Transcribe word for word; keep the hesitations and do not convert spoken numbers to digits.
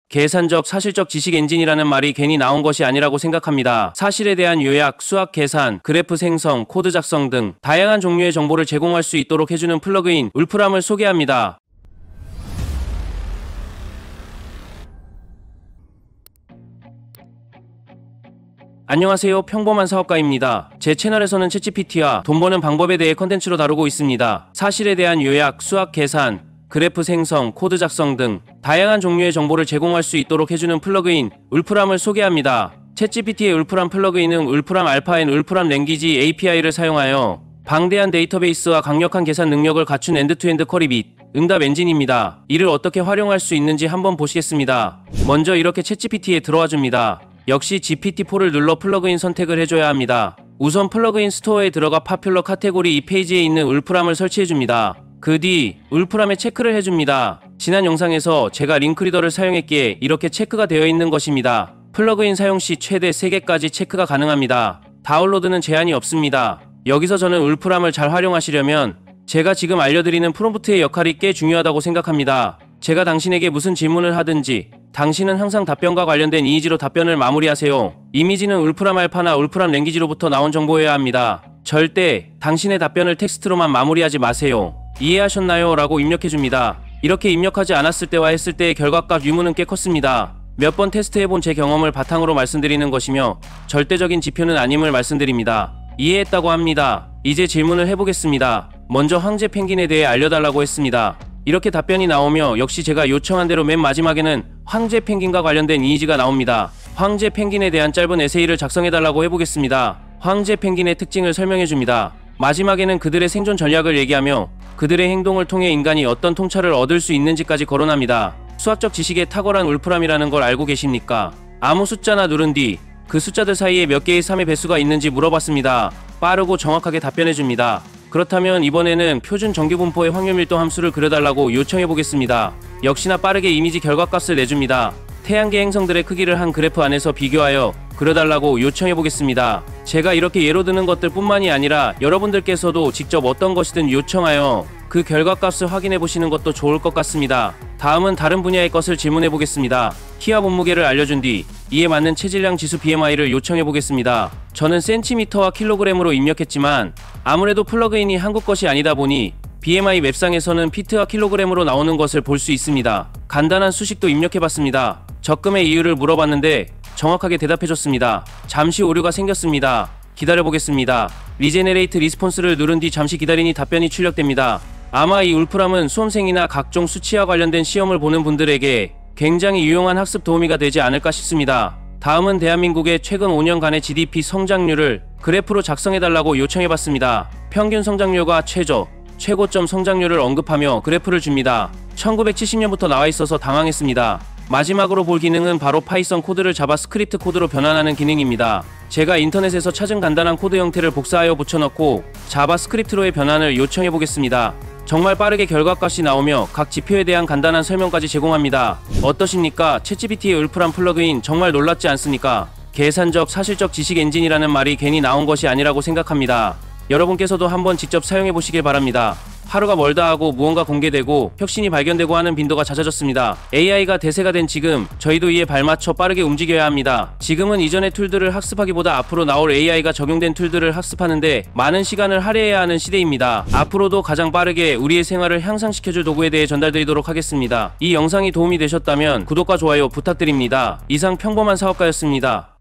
계산적 사실적 지식 엔진이라는 말이 괜히 나온 것이 아니라고 생각합니다. 사실에 대한 요약, 수학 계산, 그래프 생성, 코드 작성 등 다양한 종류의 정보를 제공할 수 있도록 해주는 플러그인 울프람을 소개합니다. 안녕하세요. 평범한 사업가입니다. 제 채널에서는 챗지피티와 돈 버는 방법에 대해 컨텐츠로 다루고 있습니다. 사실에 대한 요약, 수학 계산, 그래프 생성, 코드 작성 등 다양한 종류의 정보를 제공할 수 있도록 해주는 플러그인 울프람을 소개합니다. 챗지피티의 울프람 플러그인은 울프람 알파 앤 울프람 랭귀지 에이피아이를 사용하여 방대한 데이터베이스와 강력한 계산 능력을 갖춘 엔드투엔드 쿼리 및 응답 엔진입니다. 이를 어떻게 활용할 수 있는지 한번 보시겠습니다. 먼저 이렇게 챗지피티에 들어와 줍니다. 역시 지피티포를 눌러 플러그인 선택을 해줘야 합니다. 우선 플러그인 스토어에 들어가 파퓰러 카테고리 이 페이지에 있는 울프람을 설치해줍니다. 그 뒤 울프람에 체크를 해줍니다. 지난 영상에서 제가 링크리더를 사용했기에 이렇게 체크가 되어 있는 것입니다. 플러그인 사용 시 최대 세 개까지 체크가 가능합니다. 다운로드는 제한이 없습니다. 여기서 저는 울프람을 잘 활용하시려면 제가 지금 알려드리는 프롬프트의 역할이 꽤 중요하다고 생각합니다. 제가 당신에게 무슨 질문을 하든지 당신은 항상 답변과 관련된 이미지로 답변을 마무리하세요. 이미지는 울프람 알파나 울프람 랭귀지로부터 나온 정보여야 합니다. 절대 당신의 답변을 텍스트로만 마무리하지 마세요. 이해하셨나요? 라고 입력해줍니다. 이렇게 입력하지 않았을 때와 했을 때의 결과값 유무는 꽤 컸습니다. 몇 번 테스트해본 제 경험을 바탕으로 말씀드리는 것이며 절대적인 지표는 아님을 말씀드립니다. 이해했다고 합니다. 이제 질문을 해보겠습니다. 먼저 황제 펭귄에 대해 알려달라고 했습니다. 이렇게 답변이 나오며 역시 제가 요청한 대로 맨 마지막에는 황제 펭귄과 관련된 이미지가 나옵니다. 황제 펭귄에 대한 짧은 에세이를 작성해달라고 해보겠습니다. 황제 펭귄의 특징을 설명해줍니다. 마지막에는 그들의 생존 전략을 얘기하며 그들의 행동을 통해 인간이 어떤 통찰을 얻을 수 있는지까지 거론합니다. 수학적 지식에 탁월한 울프람이라는 걸 알고 계십니까? 아무 숫자나 누른 뒤 그 숫자들 사이에 몇 개의 삼의 배수가 있는지 물어봤습니다. 빠르고 정확하게 답변해줍니다. 그렇다면 이번에는 표준 정규분포의 확률 밀도 함수를 그려달라고 요청해보겠습니다. 역시나 빠르게 이미지 결과값을 내줍니다. 태양계 행성들의 크기를 한 그래프 안에서 비교하여 그려달라고 요청해보겠습니다. 제가 이렇게 예로 드는 것들 뿐만이 아니라 여러분들께서도 직접 어떤 것이든 요청하여 그 결과값을 확인해보시는 것도 좋을 것 같습니다. 다음은 다른 분야의 것을 질문해보겠습니다. 키와 몸무게를 알려준 뒤 이에 맞는 체질량 지수 비엠아이를 요청해보겠습니다. 저는 센티미터와 킬로그램으로 입력했지만 아무래도 플러그인이 한국 것이 아니다 보니 비엠아이 웹상에서는 피트와 킬로그램으로 나오는 것을 볼 수 있습니다. 간단한 수식도 입력해봤습니다. 적금의 이유를 물어봤는데 정확하게 대답해줬습니다. 잠시 오류가 생겼습니다. 기다려보겠습니다. 리제네레이트 리스폰스를 누른 뒤 잠시 기다리니 답변이 출력됩니다. 아마 이 울프람은 수험생이나 각종 수치와 관련된 시험을 보는 분들에게 굉장히 유용한 학습 도우미가 되지 않을까 싶습니다. 다음은 대한민국의 최근 오 년간의 지디피 성장률을 그래프로 작성해달라고 요청해봤습니다. 평균 성장률과 최저, 최고점 성장률을 언급하며 그래프를 줍니다. 천구백칠십 년부터 나와있어서 당황했습니다. 마지막으로 볼 기능은 바로 파이썬 코드를 자바스크립트 코드로 변환하는 기능입니다. 제가 인터넷에서 찾은 간단한 코드 형태를 복사하여 붙여넣고 자바스크립트로의 변환을 요청해보겠습니다. 정말 빠르게 결과값이 나오며 각 지표에 대한 간단한 설명까지 제공합니다. 어떠십니까? 챗지피티의 울프람 플러그인 정말 놀랍지 않습니까? 계산적 사실적 지식 엔진이라는 말이 괜히 나온 것이 아니라고 생각합니다. 여러분께서도 한번 직접 사용해보시길 바랍니다. 하루가 멀다 하고 무언가 공개되고 혁신이 발견되고 하는 빈도가 잦아졌습니다. 에이아이가 대세가 된 지금 저희도 이에 발맞춰 빠르게 움직여야 합니다. 지금은 이전의 툴들을 학습하기보다 앞으로 나올 에이아이가 적용된 툴들을 학습하는데 많은 시간을 할애해야 하는 시대입니다. 앞으로도 가장 빠르게 우리의 생활을 향상시켜줄 도구에 대해 전달드리도록 하겠습니다. 이 영상이 도움이 되셨다면 구독과 좋아요 부탁드립니다. 이상 평범한 사업가였습니다.